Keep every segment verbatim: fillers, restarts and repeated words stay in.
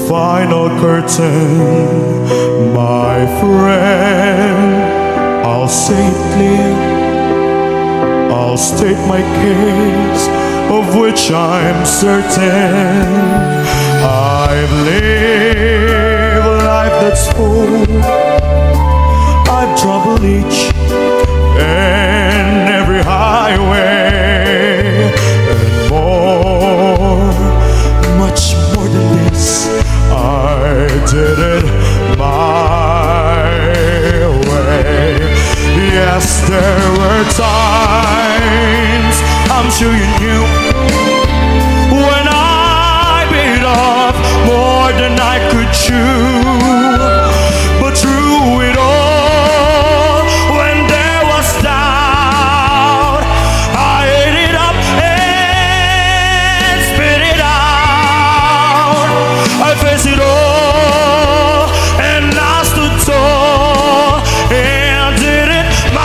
final curtain, my friend. I'll say it clear, I'll state my case, of which I'm certain. I've lived a life that's full, I've traveled each and every highway, and more, much more than this, I did it my way. Yes, there were times, I'm sure you knew, when I bit off more than I could chew. But through it all, when there was doubt, I ate it up and spit it out. I faced it all and I stood tall and did it my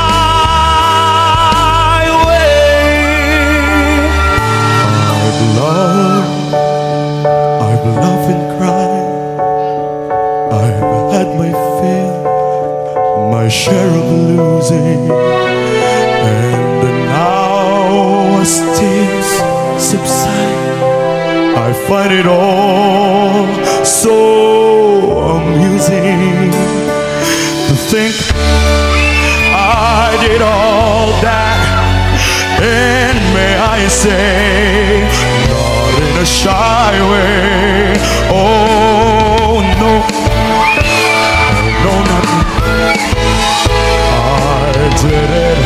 way. I've loved, I've loved and cried, I've had my fill, my share of losing, and now as tears subside, I find it all so amusing to think I did all that, and may I say, not in a shy way. Oh no, no, not me. I did it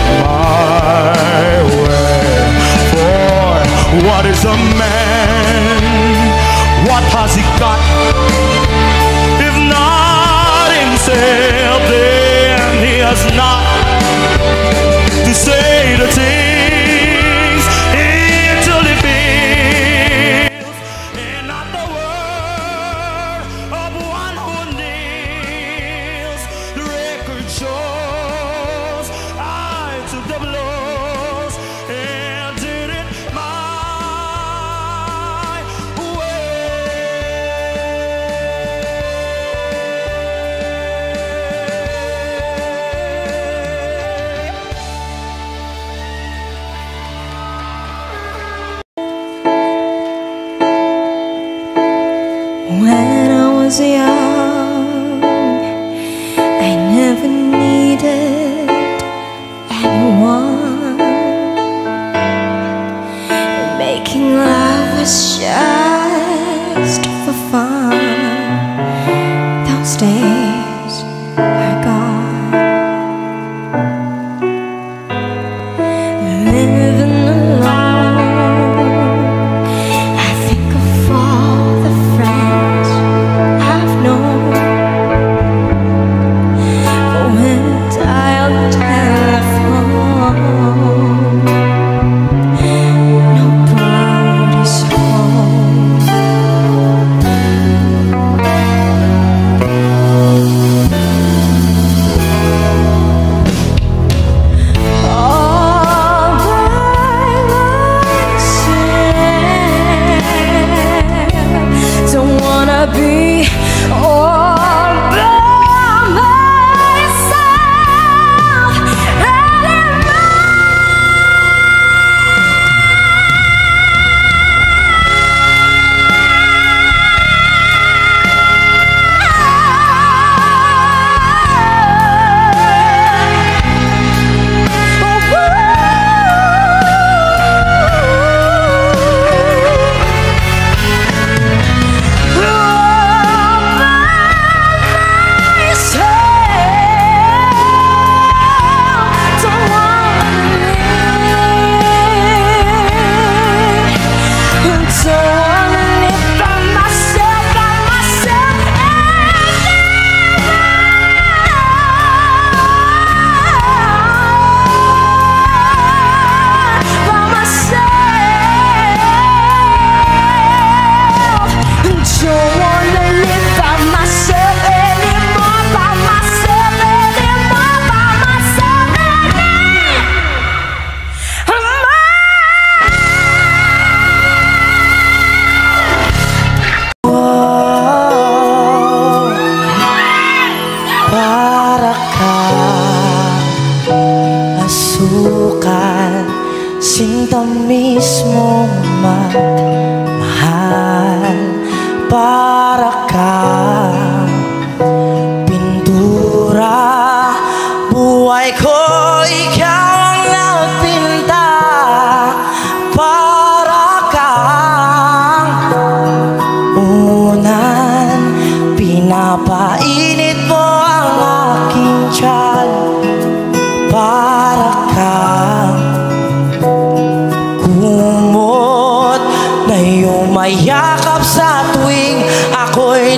my way. For what is a man? What has he got? If not himself, then he has not to say the things until he feels, and not the word of one who kneels. The record shows I took the blows and did it my When I was young, I never needed anyone. Making love was just for fun. Those days are gone. Living alone, I think of all the friends I've known. But when dialed telephone, nobody's home. All by myself, don't wanna be all by myself anymore. Oh,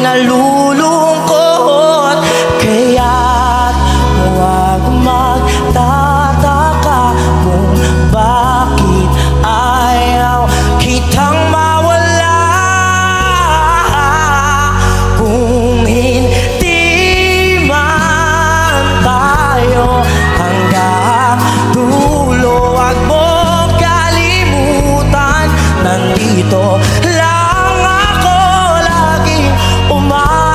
nalulungkot. Kaya't huwag magtataka kung bakit ayaw kitang mawala. Kung hindi man tayo hanggang dulo, huwag mong kalimutan, nandito lang ako laging umahal.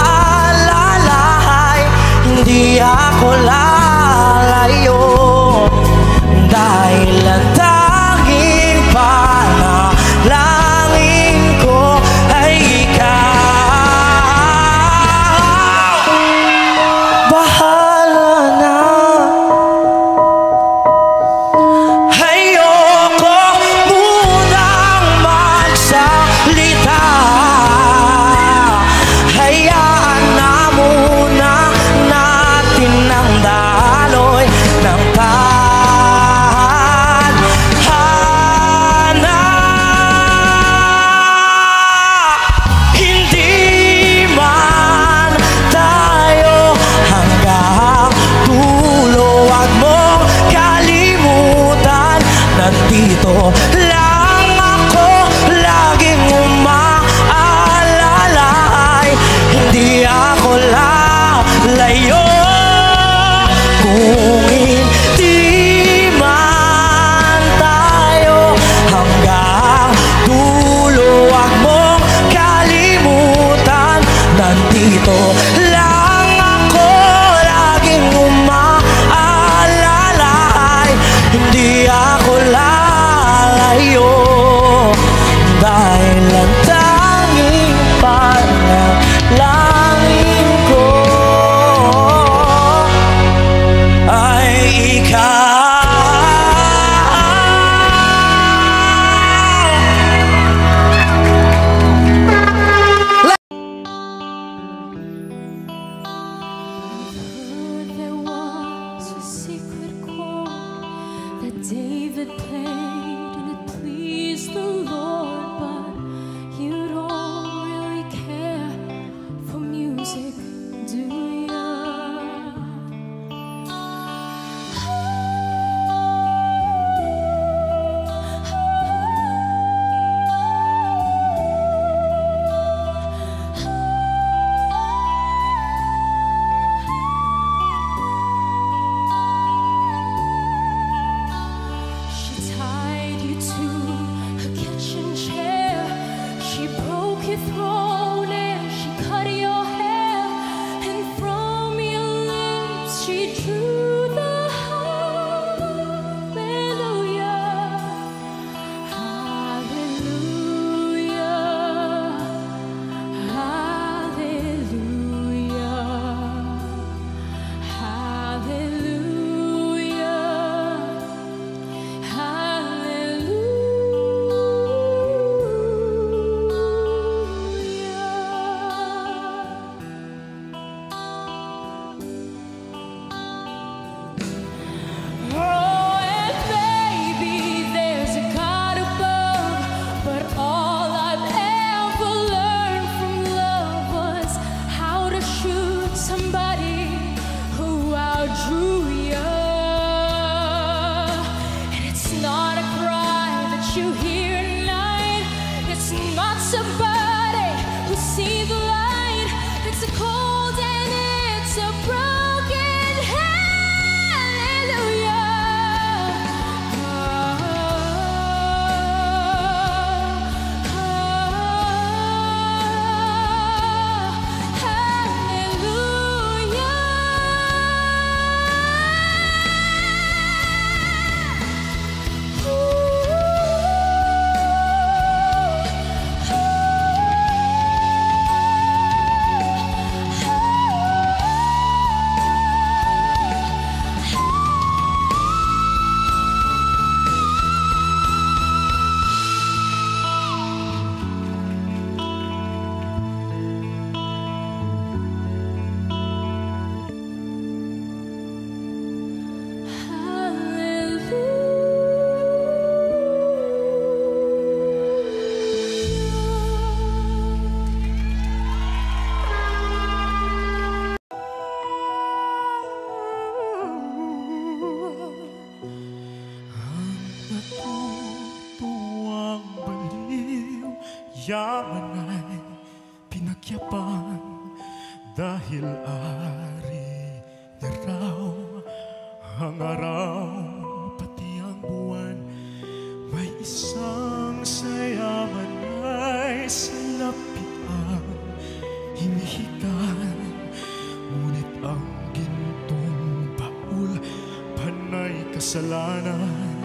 yaman ay pinagyapan dahil ari na raw ang araw pati ang buwan. May isang sayaman ay sa lapitan hinihikan, ngunit ang gintong baul panay kasalanan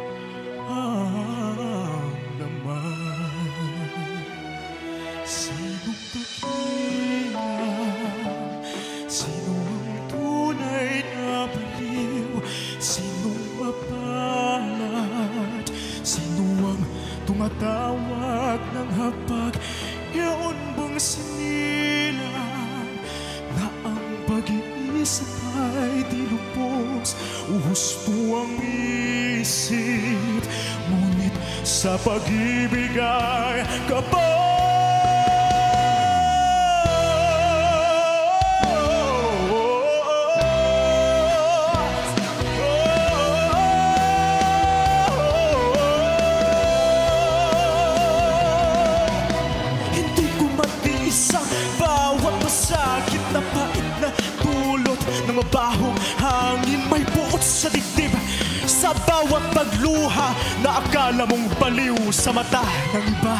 ang laman. Sinong dakila? Sino ang tunay na baliw? Sinong mapalad? Sino ang tumatawag ng hapag? Yaon bang sinilang na ang pag-iisip ay di lubos? Uhusto ang isip, ngunit sa pag-ibig ay kapag mabahong hangin may buot sa dibdib. Sa bawat pagluha na akala mong baliw sa mata ng iba.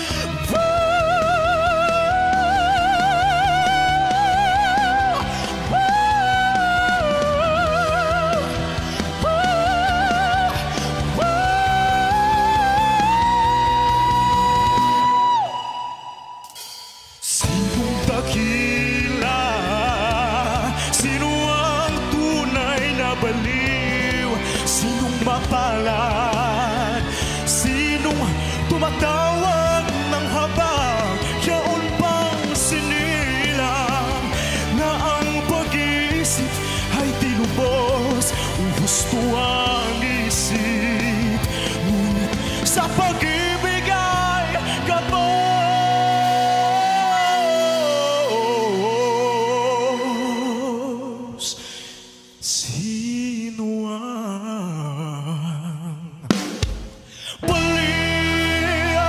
Sinong dakila? Sino ang tunay na baliw? Sinong mapalad? Sinong tumatawag ng habang? Yaon bang sinilang na ang pag-iisip ay di lubos? Uhusto ang isip, ngunit sa pag-ibig ay kapos. Sino ang baliw?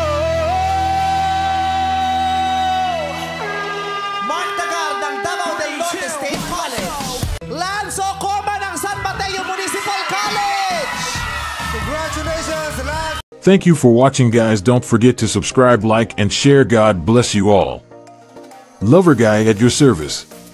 Mark Tagar ng Davao del Norte State College. Lanzo Coma ng San Mateo Municipal College. Congratulations, Lance! Thank you for watching, guys. Don't forget to subscribe, like, and share. God bless you all. Lover Guy at your service.